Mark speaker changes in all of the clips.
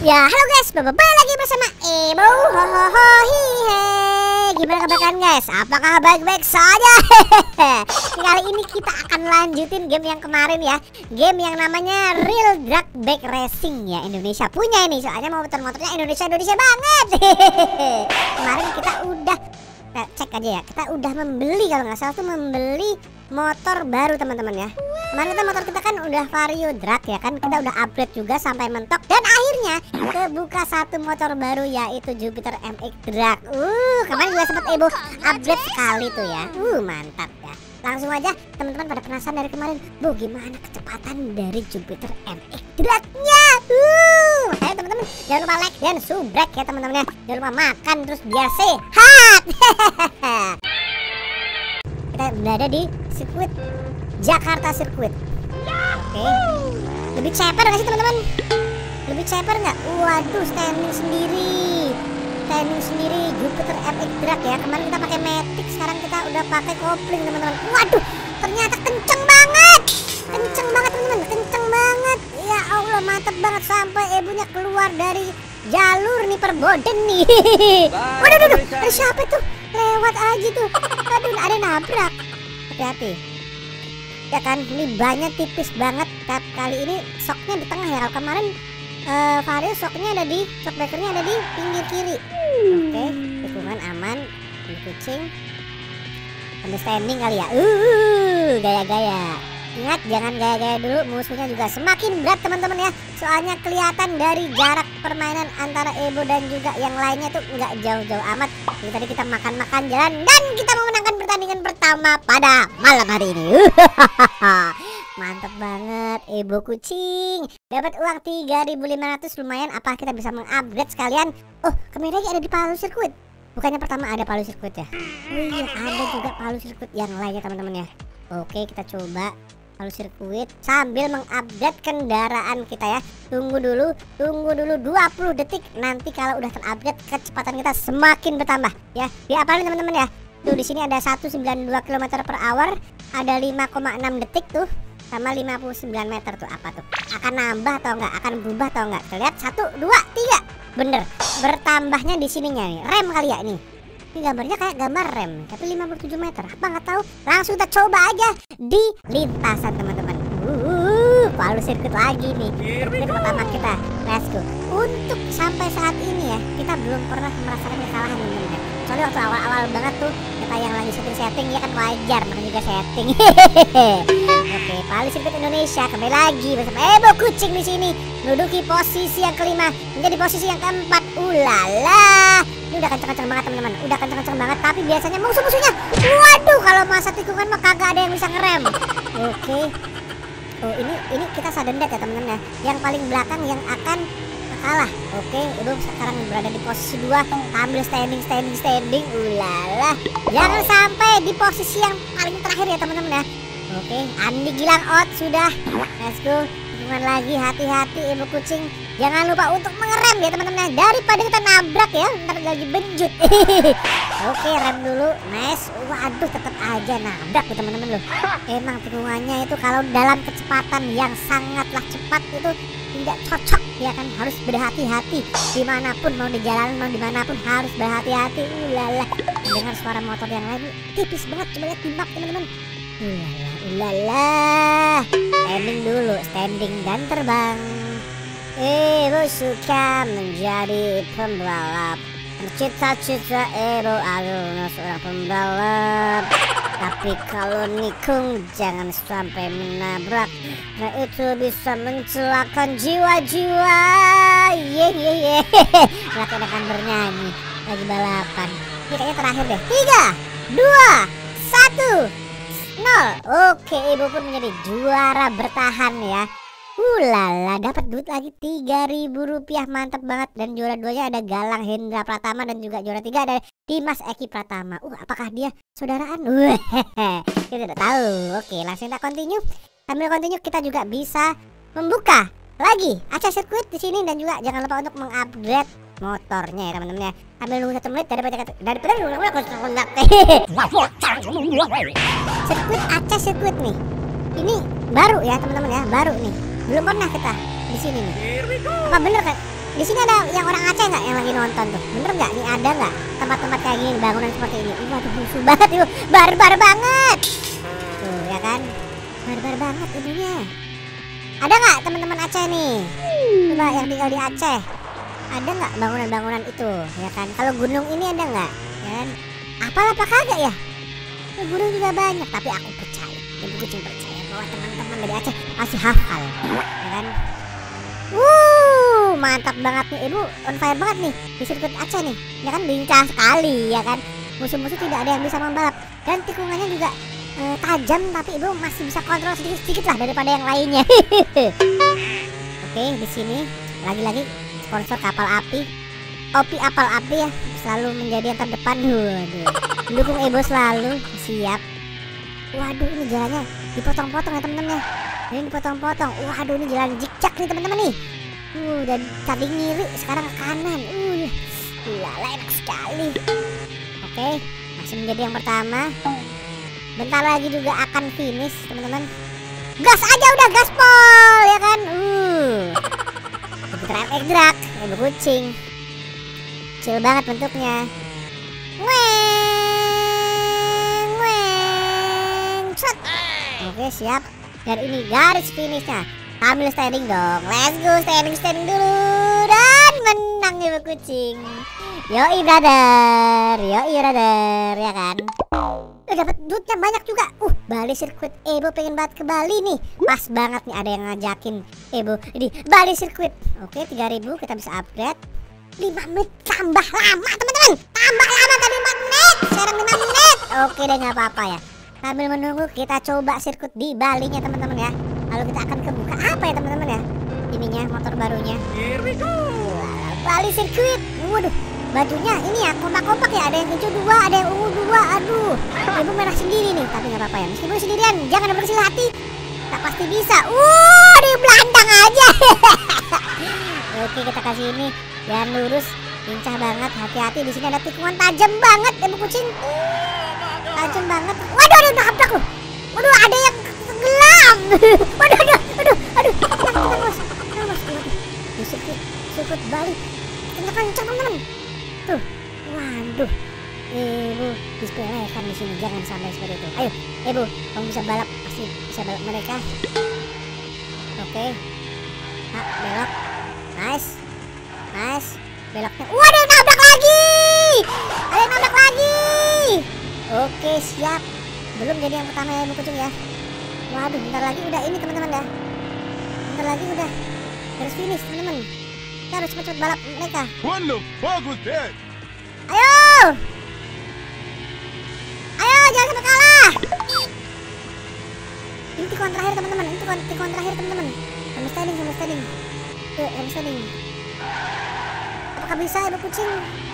Speaker 1: Ya, halo guys, balik lagi bersama Ebo. Hohoho hihe. Gimana kabar kalian guys? Apakah baik-baik saja? Kali ini kita akan lanjutin game yang kemarin ya. Game yang namanya Real Drag Bike Racing ya. Indonesia punya ini, soalnya mau motor-motornya Indonesia banget. Kemarin kita udah cek aja ya, kita udah membeli, kalau nggak salah tuh membeli motor baru teman-teman ya. Kemarin kita motor kita kan udah Vario Drag ya kan, kita udah upgrade juga sampai mentok dan akhirnya kebuka satu motor baru yaitu Jupiter MX Drag. Kemarin juga sempat Ebo upgrade sekali tuh ya. Mantap ya. Langsung aja teman-teman pada penasaran dari kemarin, Bu, gimana kecepatan dari Jupiter MX Drag-nya? Ayo teman-teman, jangan lupa like dan subrek ya teman-teman ya. Jangan lupa makan terus biar sehat. Kita berada di sirkuit Jakarta Sirkuit. Oke. Lebih ceper gak sih teman-teman? Lebih ceper nggak? Waduh, standing sendiri Jupiter MX Drag ya. Kemarin kita pakai Matic, sekarang kita udah pakai kopling teman-teman. Waduh, ternyata kenceng banget teman-teman, kenceng banget. Ya Allah, mantap banget sampai Ebunya keluar dari jalur nih, perboden nih. Waduh, ada siapa tuh? Lewat aja tuh. Aduh, ada nabrak. Hati-hati. Ya kan, ini banyak tipis banget. Kali ini shocknya di tengah ya. Kalau kemarin Vario shocknya ada di, shock breakernya ada di pinggir kiri. Oke, tikungan aman. Ini kucing understanding kali ya. Gaya-gaya. Ingat, jangan gaya-gaya dulu, musuhnya juga semakin berat teman-teman ya. Soalnya kelihatan dari jarak permainan antara Ebo dan juga yang lainnya tuh nggak jauh-jauh amat. Jadi tadi kita makan-makan jalan dan kita memenangkan pertandingan pertama pada malam hari ini. Mantap banget Ebo kucing. Dapat uang 3.500, lumayan. Apa kita bisa mengupgrade sekalian? Oh, kemarin lagi ada di Palu Sirkuit. Bukannya pertama ada Palu Sirkuit ya? Oh iya, ada juga Palu Sirkuit yang lainnya teman-teman ya. Oke, kita coba Palu Sirkuit sambil mengupdate kendaraan kita ya. Tunggu dulu 20 detik. Nanti kalau udah terupdate, kecepatan kita semakin bertambah ya. Diapalin teman-teman ya. Tuh di sini ada 192 km/h, ada 5,6 detik tuh, sama 59 meter tuh. Apa tuh? Akan nambah atau enggak? Akan berubah atau enggak? Kita lihat 1, 2, 3. Bener. Bertambahnya di sininya nih. Rem kali ya ini. Ini gambarnya kayak gambar rem, tapi 57 meter. Apa nggak tahu? Langsung kita coba aja di lintasan teman-teman. Palu Sirkuit lagi nih. Sirkuit pertama kita. Let's go. Untuk sampai saat ini ya, kita belum pernah merasakan kekalahan teman-teman. Soalnya waktu awal-awal banget tuh kita yang lagi setting ya kan, wajar namanya juga setting. Oke, Palu Sirkuit Indonesia kembali lagi bersama Ebo kucing di sini. Menduduki posisi yang kelima, menjadi posisi yang keempat. Ulala. Ini udah kenceng-kenceng banget teman-teman, udah kenceng-kenceng banget. Tapi biasanya musuh-musuhnya, waduh, kalau masa tikungan mah kagak ada yang bisa ngerem. Oke. Oh, ini kita sudden death ya teman-teman ya. Yang paling belakang yang akan kalah. Oke, Ibu sekarang berada di posisi 2, ambil standing. Ulala. Jangan sampai di posisi yang paling terakhir ya teman-teman ya. Oke, Andi Gilang out sudah. Let's go. Tikungan lagi, hati-hati Ibu kucing. Jangan lupa untuk mengerem ya teman-teman, daripada kita nabrak ya, ntar lagi benjut. Oke, rem dulu, nice. Waduh, tetap aja nabrak ya teman-teman loh. Emang tikungannya itu kalau dalam kecepatan yang sangatlah cepat itu tidak cocok ya kan, harus berhati-hati. Dimanapun mau di jalan, mau dimanapun harus berhati-hati. Ulala, dengar suara motor yang lain tipis banget, coba lihat di map teman-teman. Ulala. Standing dan terbang. Ebo suka menjadi pembalap. Cita-cita Ebo adalah seorang pembalap. Tapi kalau nikung jangan sampai menabrak. Nah itu bisa mencelakakan jiwa-jiwa. Ye. Mereka akan bernyanyi lagi balapan. Ini kayaknya terakhir deh. 3, 2, 1. 0. Oke, Ibu pun menjadi juara bertahan ya. Ulala, dapat duit lagi 3.000 rupiah, mantap banget. Dan juara 2-nya ada Galang Hendra Pratama dan juga juara 3 ada Dimas Eki Pratama. Apakah dia saudaraan? Kita tidak tahu. Oke, langsung kita continue. Sambil continue kita juga bisa membuka lagi Aceh Sirkuit di sini dan juga jangan lupa untuk mengupgrade motornya ya teman-teman ya. Sambil nunggu 1 menit daripada Sirkuit Aceh Sirkuit nih. Ini baru ya teman-teman ya, baru nih. Belum pernah kita di sini nih. Apa bener kan? Di sini ada yang orang Aceh nggak yang lagi nonton tuh? Bener nggak? Nih ada nggak tempat-tempat kayak gini, bangunan seperti ini? Waduh, musuh banget itu, barbar banget. Tuh ya kan, barbar banget ininya. Ada nggak teman-teman Aceh nih? Coba yang tinggal di Aceh, ada nggak bangunan-bangunan itu? Ya kan, kalau gunung ini ada nggak? Ya kan, apa kagak ya? Gunung juga banyak, tapi aku percaya, ibu kucing percaya bahwa teman-teman dari Aceh masih hafal, ya kan? Mantap banget nih, ibu on fire banget nih di sirkuit Aceh nih, ya kan, lincah sekali, ya kan. Musuh-musuh tidak ada yang bisa membalap dan tikungannya juga tajam, tapi ibu masih bisa kontrol sedikit-sedikit lah daripada yang lainnya. Oke, di sini lagi-lagi sponsor kapal api, Opi Apal Api ya, selalu menjadi yang terdepan. Waduh, dukung Ebo selalu siap. Waduh, ini jalannya dipotong-potong ya temen-temen ya. Ini dipotong-potong. Waduh, ini jalan zigzag nih teman-teman nih. Dan tadi ngiri, sekarang ke kanan. Lala, enak sekali. Oke, masih menjadi yang pertama. Bentar lagi juga akan finish teman-teman. Gas aja udah, gaspol ya kan. Drag drag, ibu kucing. Kecil banget bentuknya. Oke, siap. Dan ini garis finishnya. Ambil standing dong. Let's go, standing dulu. Dan menang ibu kucing. Yoi brother, ya kan. Dapat duitnya banyak juga. Bali sirkuit Ebo, pengen banget ke Bali nih. Pas banget nih ada yang ngajakin Ebo di Bali sirkuit. Oke, 3.000 kita bisa upgrade. 5 menit tambah lama teman-teman. Tambah lama tadi 4 menit, sekarang 5 menit. Oke deh, nggak apa-apa ya. Sambil menunggu kita coba sirkuit di Balinya teman-teman ya. Lalu kita akan kebuka apa ya teman-teman ya? Ininya, motor barunya. Here we go. Bali sirkuit. Waduh, bajunya ini ya kompak-kompak ya. Ada yang hijau 2, ada yang ungu 2. Aduh, ibu merah sendiri nih. Tapi nggak apa-apa ya. Meskipun sendirian, jangan berkecil hati. Kita pasti bisa. Di belandang aja. Oke, kita kasih ini. Jangan lurus, lincah banget. Hati-hati, di sini ada tikungan tajam banget ibu kucing. Tajam banget. Waduh, ada nabrak loh. Waduh, ada yang tenggelam. Waduh. Di sirkuit Bali kencang teman-teman. Tuh, waduh. Ibu disepelekan di sini, jangan sampai seperti itu. Ayo, ibu, kamu bisa balap, pasti bisa balap mereka. Oke. Belok. Nice. Beloknya. Waduh, nabrak lagi. Ada yang nabrak lagi. Oke, siap. Belum jadi yang pertama ya ibu kucing ya. Waduh, bentar lagi udah ini teman-teman ya. Bentar lagi udah harus finish teman-teman. Kita harus cepet-cepet balap mereka. Ayo, jangan sampai kalah. Ini tikungan terakhir teman-teman. Sama standing. Yuk, sama standing. Apakah bisa ibu kucing?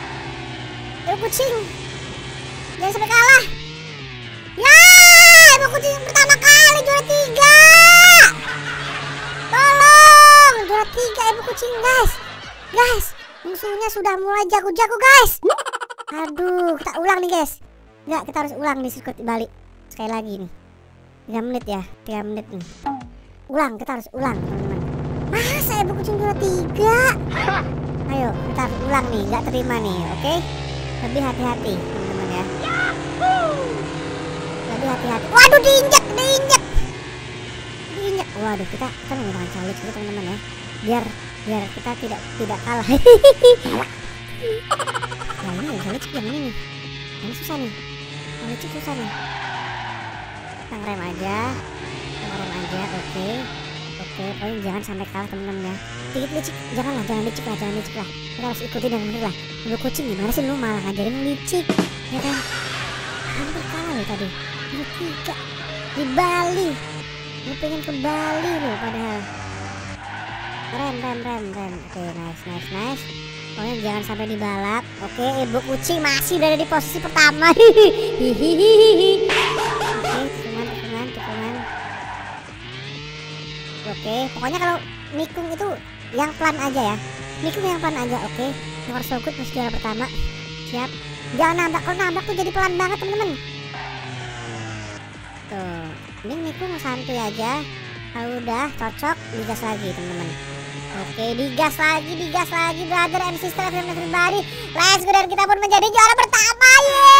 Speaker 1: Jangan sampai kalah. Ya, ibu kucing pertama kali juara 3. Tolong, juara 3 ibu kucing guys. Musuhnya sudah mulai jago-jago guys. Aduh, kita ulang nih guys. Enggak, kita harus ulang di sirkuit Bali. Sekali lagi nih. 3 menit ya, 3 menit nih. Kita harus ulang teman-teman. Masa ibu kucing juara 3? Ayo, kita harus ulang nih, nggak terima nih, oke? Lebih hati-hati teman-teman ya. Lebih hati-hati. Waduh, diinjak. Waduh, kita menggunakan salib gitu teman-teman ya. Biar kita tidak kalah. Nah, ini yang salib yang ini nih. Ini susah nih. Kita ngerem aja. Oke, pokoknya jangan sampai kalah teman-teman ya. Dikit licik, jangan licik lah. Kita harus ikutin yang bener lah. Lu kucing gimana sih, lu malah ngajarin lu licik, ya kan? Hampir kalah lo tadi. Lu 3 di Bali. Lu pengen ke Bali lo padahal. Rem. Oke, nice. Pokoknya jangan sampai dibalap. Oke, ibu kucing masih berada di posisi pertama. Hihihi. Oke, tikungan. Oke, pokoknya kalau nikung itu yang pelan aja ya. Oke, nomor so good masih juara pertama. Siap. Jangan nabrak, kalau nabrak tuh jadi pelan banget temen-temen. Tuh, ini nikung santuy aja. Kalau udah cocok, digas lagi temen-temen. Oke, digas lagi brother and sister everybody. Let's go, dan kita pun menjadi juara pertama.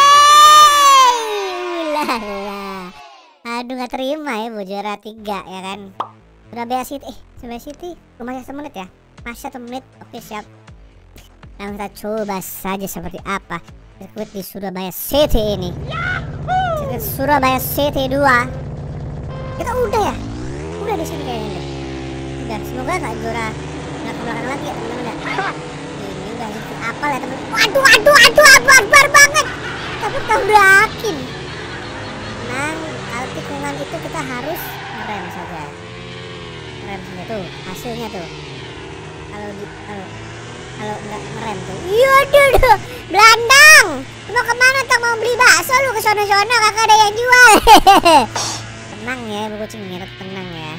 Speaker 1: Yeay. Aduh, gak terima ya bu, juara 3 ya kan. Surabaya City, Surabaya City masih 1 menit ya, masih 1 menit. Oke siap. Nah kita coba saja seperti apa sirkuit di Surabaya City ini. Sirkuit Surabaya City 2. Kita udah ya, udah di sini kayaknya deh. Udah, semoga gak juara nggak ke belakang lagi ya teman-teman ya. Ini udah sirkuit apa ya teman. Waduh, akbar banget. Tapi tabrakin. Nah, kalau tikungan itu kita harus ngerem saja. Ngerem saja tuh, hasilnya tuh. Kalau nggak ngerem tuh, iya duh, Belandang, mau kemana tuh? Mau beli bakso lu ke sono kakak ada yang jual. Tenang ya bu kucing, tenang ya.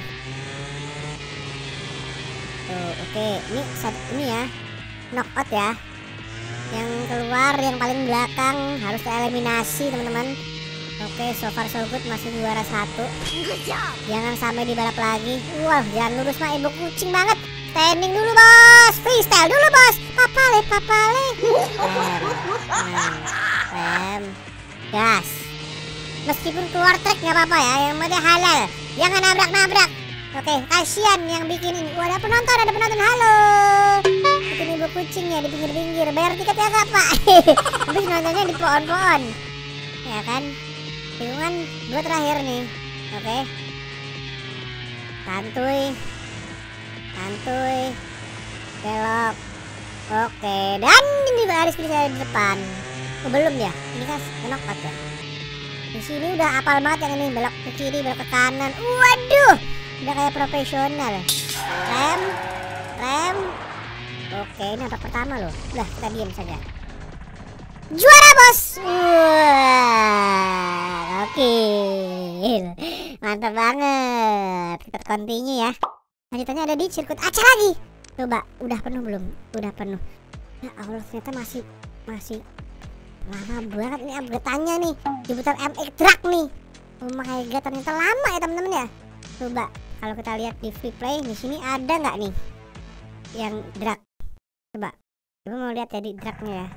Speaker 1: Tuh, oke, ini ya, knockout ya. Yang keluar yang paling belakang harus tereliminasi teman-teman. Oke, so far so good, masih juara 1. Jangan sampai dibalap lagi. Wah, jangan lurus mah ibu kucing banget. Standing dulu bos, freestyle dulu bos. Papale. Rem, gas. Meskipun keluar trek nggak apa-apa ya, yang penting halal. Jangan nabrak. Oke, kasihan yang bikin ini. Wah, ada penonton, halo. Bikin ibu kucing ya di pinggir-pinggir. Bayar tiket ya kak pak. Habis nontonnya di pohon-pohon. Ya kan? Tikungan 2 terakhir nih. Oke. Santuy, belok. Oke, dan ini baris saya di depan. Oh, belum ya? Ini kan knockout ya. Di sini udah apal banget yang ini, belok ke kiri, belok ke kanan. Waduh, udah kayak profesional. Rem. Oke, ini apa pertama loh. Udah, kita diam saja. Juara bos. Wah, oke. Mantap banget. Kita continue ya. Lanjutannya ada di sirkuit Aceh lagi. Coba, udah penuh belum? Udah penuh. Ya Allah, ternyata masih lama banget ini update-nya nih. Diputar MX Drag nih. Oh my god, ternyata lama ya teman-teman ya. Coba, kalau kita lihat di free play di sini ada nggak nih yang drag? Coba mau lihat ya di dragnya ya.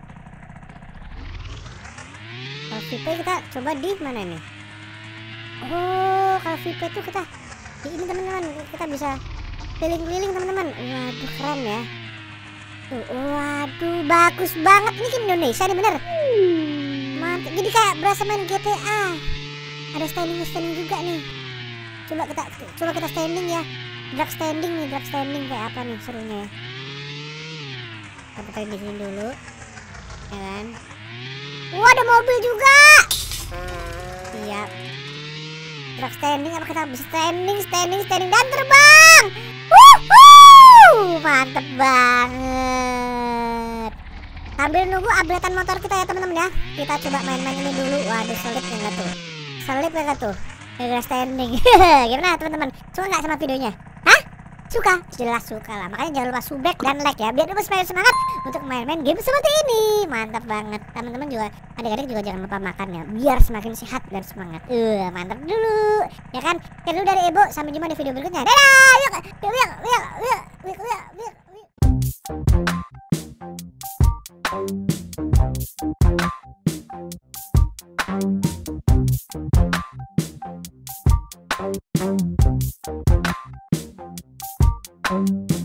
Speaker 1: Kalau free play kita coba di mana nih? Oh, kalau free play tuh kita di ini teman-teman, kita bisa keliling-keliling teman-teman. Waduh, keren ya. Tuh, waduh, bagus banget. Ini kan Indonesia nih bener. Mantap. Jadi kayak berasa main GTA. Ada standing juga nih. Coba kita standing ya. Drag standing kayak apa nih serunya ya. Kita putar di sini dulu. Ya kan? Wah, ada mobil juga. Siap. Drag standing, apa kita bisa standing dan terbang. Mantep banget. Sambil nunggu updatean motor kita ya teman-teman ya. Kita coba main-main ini dulu. Waduh, selip ya nggak tuh? Selip ya nggak tuh? Drag standing. Gimana teman-teman? Suka nggak sama videonya? Hah? Suka? Jelas suka lah. Makanya jangan lupa subscribe dan like ya, biar terus semakin semangat untuk main-main game seperti ini. Mantap banget. Teman-teman juga, adik-adik juga jangan lupa makan ya, biar semakin sehat dan semangat. Mantap dulu. Ya kan? Sekian dulu dari Ebo. Sampai jumpa di video berikutnya. Dadah. Yuk.